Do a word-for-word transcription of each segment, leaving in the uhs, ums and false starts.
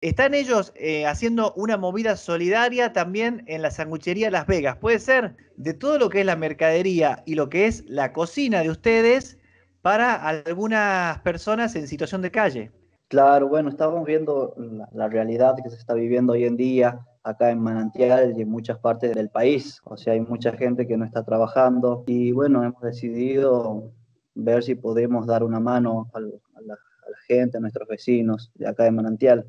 están ellos eh, haciendo una movida solidaria también en la sanguchería Las Vegas. ¿Puede ser? De todo lo que es la mercadería y lo que es la cocina de ustedes para algunas personas en situación de calle. Claro, bueno, estábamos viendo la, la realidad que se está viviendo hoy en día acá en Manantial y en muchas partes del país. O sea, hay mucha gente que no está trabajando y bueno, hemos decidido ver si podemos dar una mano al- a la, a la gente, a nuestros vecinos de acá de Manantial.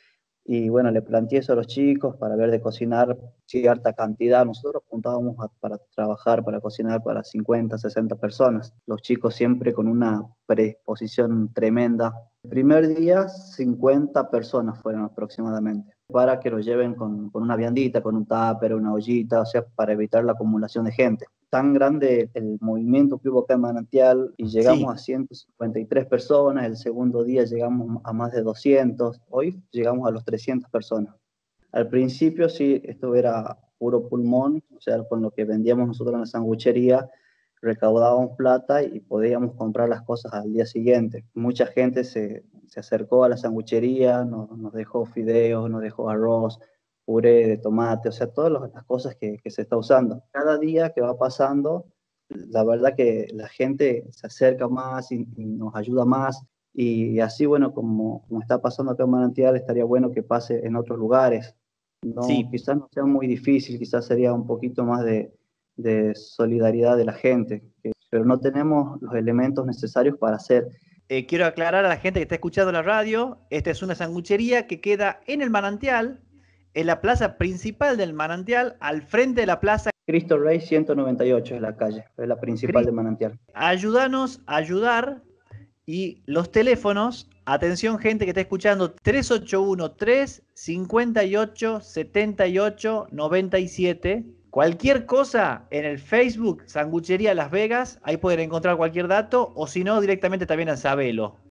Y bueno, le planteé eso a los chicos para ver de cocinar cierta cantidad. Nosotros apuntábamos a- para trabajar, para cocinar para cincuenta, sesenta personas. Los chicos siempre con una predisposición tremenda. El primer día, cincuenta personas fueron aproximadamente, para que lo lleven con, con una viandita, con un tupper, una ollita, o sea, para evitar la acumulación de gente. Tan grande el movimiento que hubo acá en Manantial y llegamos a Sí. ciento cincuenta y tres personas, el segundo día llegamos a más de doscientos, hoy llegamos a los trescientas personas. Al principio sí, esto era puro pulmón, o sea, con lo que vendíamos nosotros en la sanguchería, recaudábamos plata y podíamos comprar las cosas al día siguiente. Mucha gente se, se acercó a la sanguchería, nos, nos dejó fideos, nos dejó arroz, puré de tomate, o sea, todas los- las cosas que, que se está usando. Cada día que va pasando, la verdad que la gente se acerca más y, y nos ayuda más. Y así, bueno, como, como está pasando acá en Manantial, estaría bueno que pase en otros lugares. No, Sí. quizás no sea muy difícil, quizás sería un poquito más de, de solidaridad de la gente, que- pero no tenemos los elementos necesarios para hacer. Eh, quiero aclarar a la gente que está escuchando la radio, esta es una sanguchería que queda en el Manantial, en la plaza principal del Manantial, al frente de la plaza. Cristo Rey ciento noventa y ocho es la calle, es la principal Cristo. de Manantial. Ayúdanos a ayudar y los teléfonos, atención gente que está escuchando, tres ocho uno, tres cinco ocho, siete ocho, nueve siete. Cualquier cosa en el Facebook, Sanguchería Las Vegas, ahí pueden encontrar cualquier dato, o si no, directamente también a Sabelo.